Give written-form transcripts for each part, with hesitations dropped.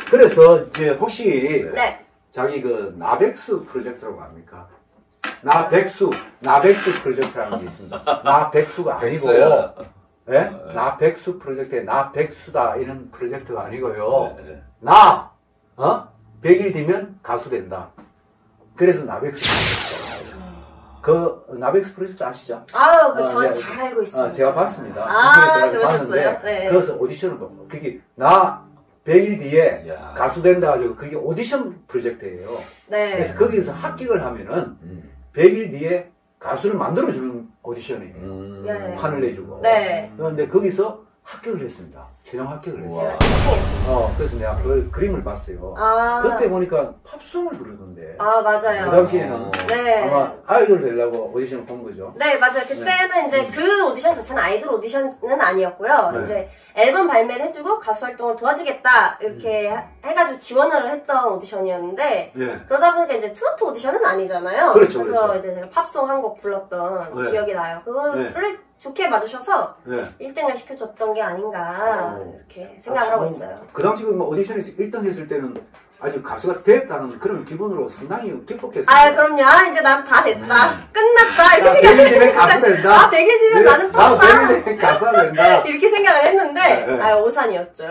그래서 이제 혹시 네. 자기 그 나백수 프로젝트라고 합니까? 나백수 프로젝트라는 게 있습니다. 나백수가 아니고, 예? 나백수 프로젝트에 나백수다 이런 프로젝트가 아니고요. 나 100일 뒤면 가수 된다. 그래서 나백수. 그 나백수 프로젝트 아시죠? 저는 잘 알고 있습니다. 제가 봤습니다. 그러셨어요? 네. 그래서 오디션을 보고 그게 나 100일 뒤에 가수 된다 가지고 그게 오디션 프로젝트예요. 네. 그래서 거기서 합격을 하면은 100일 뒤에 가수를 만들어주는 오디션이에요. 네. 판을 내주고. 네. 그런데 거기서 합격을 했습니다. 최종 합격을 했어요. 그래서 내가 그걸 그림을 봤어요. 그때 보니까 팝송을 부르던데. 맞아요. 그 당시에는 네. 아마 아이돌 되려고 오디션을 본 거죠. 네, 맞아요. 그때는 이제 그 오디션 자체는 아이돌 오디션은 아니었고요. 네. 이제 앨범 발매를 해주고 가수 활동을 도와주겠다 이렇게 해가지고 지원을 했던 오디션이었는데 네. 그러다 보니까 이제 트로트 오디션은 아니잖아요. 그렇죠, 그래서 그렇죠. 이제 제가 팝송 한 곡 불렀던 네. 기억이 나요. 그거를 좋게 봐주셔서 네. 1등을 시켜줬던 게 아닌가 이렇게 생각을 하고 있어요. 그 당시 그 오디션에서 1등 했을 때는 아주 가수가 됐다는 그런 기분으로 상당히 기뻤겠어요. 그럼요. 이제 난 다 됐다. 끝났다. 이렇게 100일 뒤면 가수 된다. 100일 뒤면 나는 떴다. 100일 뒤면 가수가 된다. 이렇게 생각을 했는데, 네. 오산이었죠.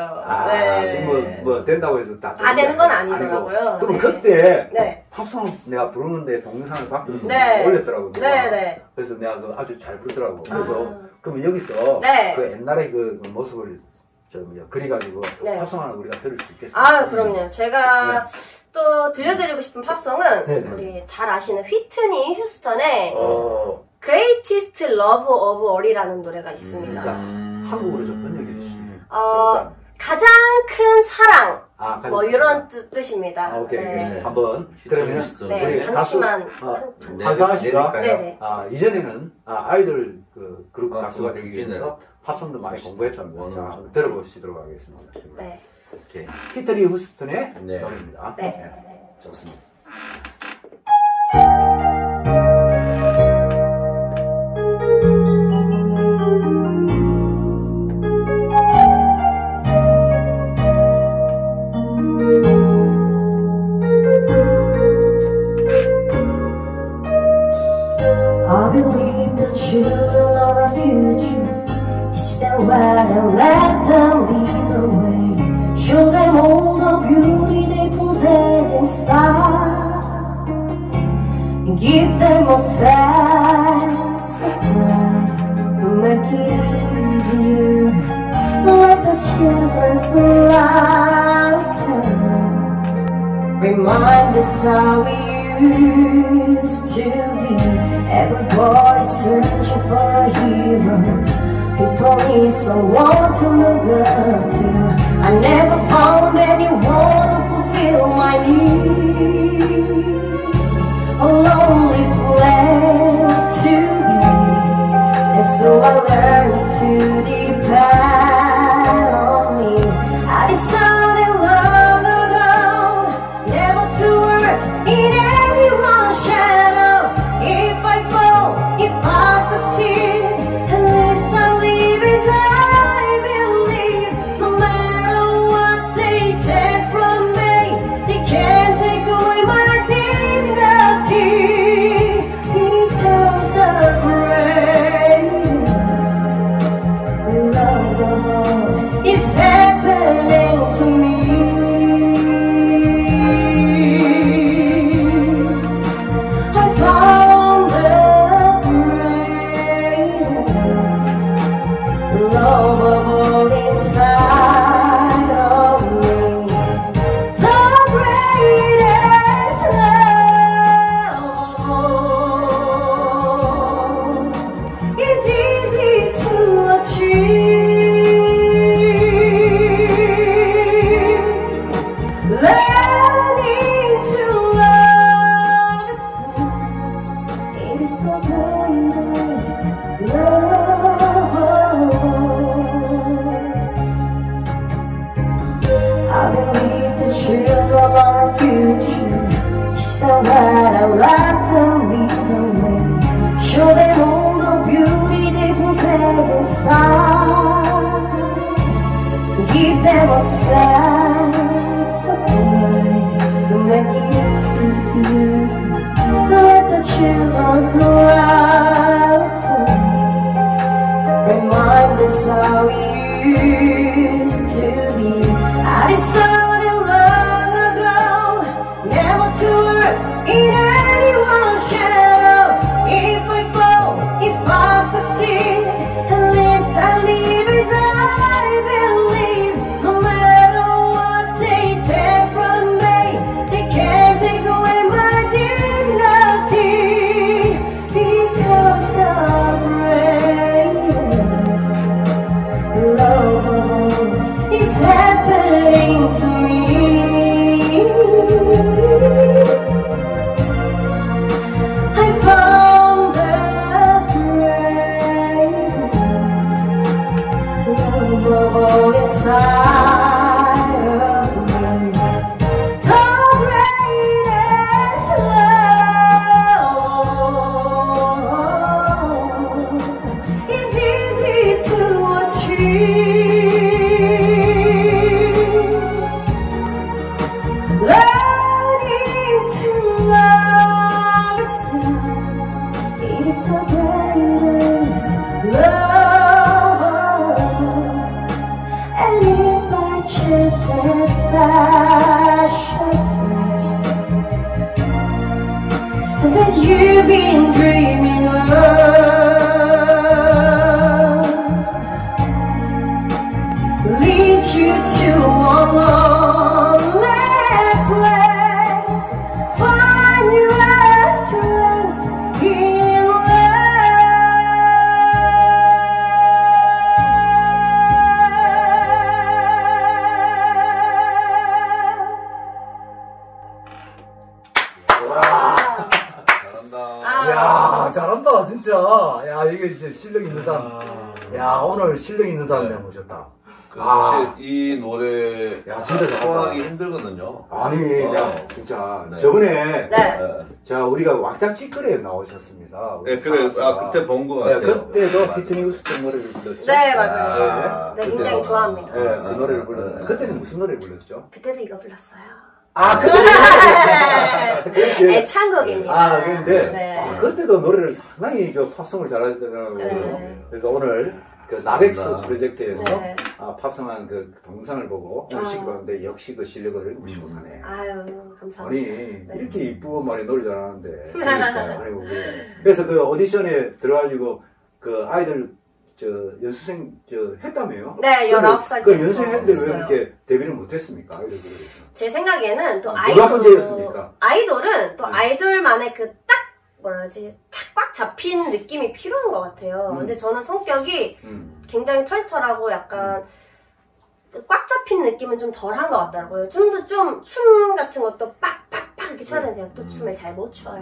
네. 뭐 된다고 해서 다 되는 건 아니더라고요. 그럼 네. 그때 네. 팝송 내가 부르는데 동영상을 받고 네. 올렸더라고요. 네. 그래서 내가 그 아주 잘 부르더라고. 그래서 그러면 여기서 네. 그 옛날에 그 모습을 그려가지고 네. 팝송 하나 우리가 들을 수 있겠습니다. 그럼요. 제가 또 들려드리고 싶은 팝송은 네. 우리 잘 아시는 휘트니 휴스턴의 Greatest Love of All이라는 노래가 있습니다. 자, 한국어로 좀 번역해 주시면. 가장 큰 사랑. 가장 이런 뜻입니다. 오케이. 네. 한번 그러면 우리 한 가수 키만 한상아 씨가 네네. 이전에는 아이돌 그 그룹 가수가 되기 위해서 팝송도 많이 공부했답니다. 자, 한번 들어보시도록 하겠습니다. 네. 오케이. 히트리 후스턴의 노래입니다. 네. 좋습니다. I believe the children are our future. Teach them well and let them lead the way. Show them all the beauty they possess inside. And give them a sense of pride to make it easier. Let the children's laughter remind us how we used to be. Everybody searching for a hero. People need someone to look up to. I never found anyone to fulfill my need. A lonely place to be. And so I learned to depend on me. I decided long ago never to work in anyone's shadows. If I fall, if I succeed, at least I live as I believe. No matter what they take from me, they can't take away my dignity. Because the greatest love of all is happening to me. I found the greatest love of all inside of me. The greatest love of all is easy to achieve. Learning to love yourself is the greatest love of all. I believe the children are our future. Teach them how to let them lead the way. Show them all the beauty they possess inside. Give them a sense of children's laughter remind us how we used to be. I decided long ago never to work in anyone's shadows. If I fall, if I succeed, at least I live as I believe. No matter what they take from me, they can't take away my dignity, because the greatest love is happening to me. I found the greatest love inside of me. The greatest love is easy to achieve. Learning to love yourself is the greatest love. And if by chance there's special place that you've been dreaming of, lead you to a lonely place, find your strength in 야, 잘한다, 진짜. 야, 이게 이제 실력 있는 사람. 야, 오늘 실력 있는 사람 내가 모셨다. 사실 이 노래 야, 진짜 소화하기 힘들거든요. 아니, 내가 진짜 네. 저번에 네. 자 우리가 왕짝 찌끄레에 나오셨습니다. 네, 그래. 그때 본 것 같아요. 그때도 맞아요. 피트니 휴스턴 노래를 불렀죠. 네, 맞아요. 네, 네, 굉장히 좋아합니다. 네, 그 노래를 불렀는데 그때는 무슨 노래를 불렀죠? 그때도 이거 불렀어요. 아, 그때 애창곡입니다. 아, 근데 네. 그때도 노래를 상당히 그 팝송을 잘하시더라고요. 네. 그래서 오늘 그 나백스 감사합니다. 프로젝트에서 네. 팝송한 그 동상을 보고 모시고 봤는데 역시 그 실력을 무시고 사네. 아유, 감사합니다. 아니 네. 이렇게 이쁘고 말이 노래 잘하는데 아이고 그래. 그래서 그 오디션에 들어가지고 그 아이들 저 연수생 저 했다며요? 네, 19살 그 때부터 연수했는데 왜 했어요. 이렇게 데뷔를 못했습니까? 아이들이. 제 생각에는 또 누가 문제였습니까? 아이돌은 또 네. 아이돌만의 그 딱 뭐라지 꽉 잡힌 느낌이 필요한 것 같아요. 근데 저는 성격이 굉장히 털털하고 약간 꽉 잡힌 느낌은 좀 덜한 것 같더라고요. 좀 더 좀 춤 같은 것도 빡빡빡 이렇게 춰야 되는데 제가 또 춤을 잘 못 춰요.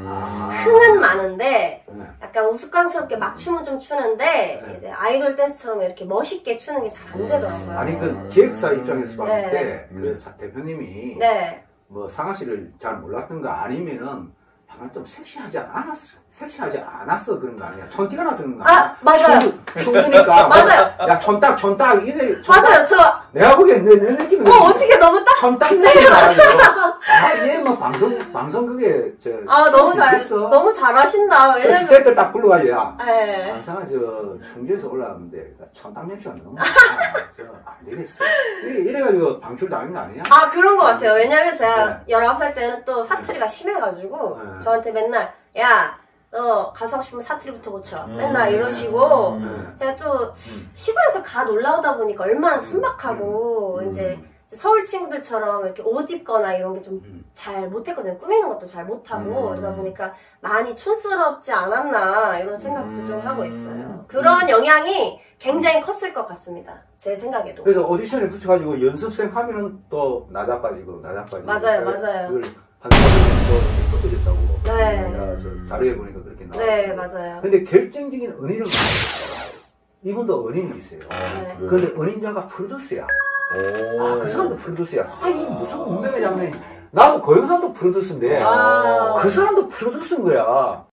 흥은 많은데 약간 우스꽝스럽게 막 춤은 좀 추는데 이제 아이돌 댄스처럼 이렇게 멋있게 추는 게 잘 안 되더라고요. 아니 그 기획사 입장에서 봤을 네. 때 그 대표님이 네. 뭐 상아 씨를 잘 몰랐던가 아니면은 약간 좀 섹시하지 않았어 그런 거 아니야? 촌티가 나서 그런 거 아니야? 아, 맞아요. 춤추니까 맞아요. 야 촌딱 이게 맞아요. 저 내가 보기엔 내 느낌은 어떻게 너무 딱 촌딱 네, 맞아요. 얘뭐 방송국에 너무 잘했어. 너무 잘하시다. 그 왜냐면 스태프들 딱 불러가 얘야. 네. 항상 충주에서 올라왔는데 촌딱 냄새가 너무 안 되겠어. 이래가지고 방출 당한 거 아니야? 아, 그런 것 같아요. 왜냐면 제가 네. 19살 때는 또 사투리가 심해가지고 저한테 맨날 야, 너 가수 하고 싶으면 사투리부터 고쳐. 맨날 이러시고 제가 또 시골에서 갓 올라오다 보니까 얼마나 순박하고 이제 서울 친구들처럼 이렇게 옷 입거나 이런 게 좀 잘 못했거든요. 꾸미는 것도 잘 못하고 그러다 보니까 많이 촌스럽지 않았나 이런 생각도 좀 하고 있어요. 그런 영향이 굉장히 컸을 것 같습니다. 제 생각에도. 그래서 오디션에 붙여가지고 연습생 하면은 또 낮아빠지고. 맞아요, 맞아요. 그걸 한 4년 정도 꺾어졌다고. 네. 그래서 자료에 보니까 그렇게 나와요. 네, 맞아요. 근데 결정적인 은인은 이분도 은인이 있어요. 네. 근데 은인자가 프로듀스야. 그 사람도 프로듀스야. 이 무슨 운명의 장면이. 나도 그 영상도 프로듀스인데 그 사람도 프로듀스인 거야.